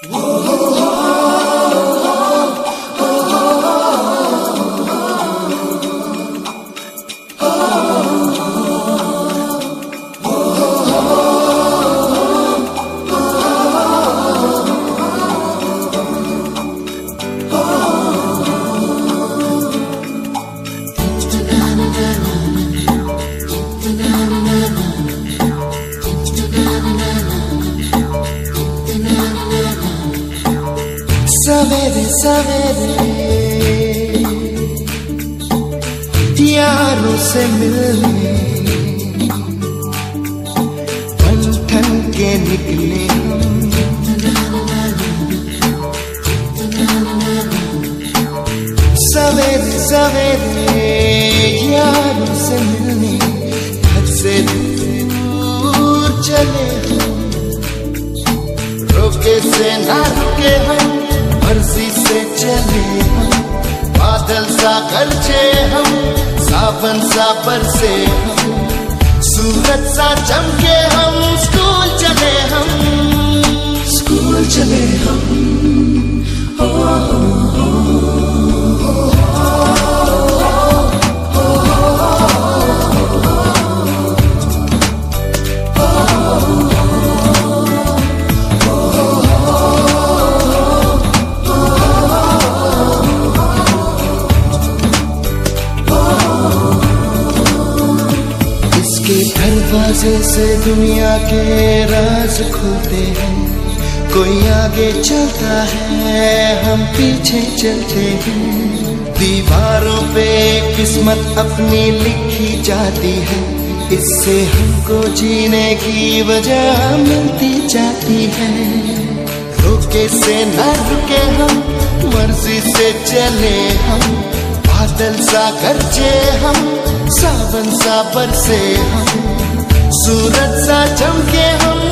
सवेरे सवेरे यारों से मिलने ठन ठन के निकले सवेरे सवेरे यारों से मिलने घर से दूर चले रोके से ना रुके हम मर्जी से चले हम बादल सा गरजे हम सावन सा बरसे हम सूरज सा चमके हम स्कूल चले हम दरवाजे से दुनिया के राज खुलते हैं। कोई आगे चलता है हम पीछे चलते हैं। दीवारों पे किस्मत अपनी लिखी जाती है। इससे हमको जीने की वजह मिलती जाती है। रोके से न रुके हम मर्जी से चले हम बादल सा गरजे हम सावन सा बरसे हम सूरज सा चमके हम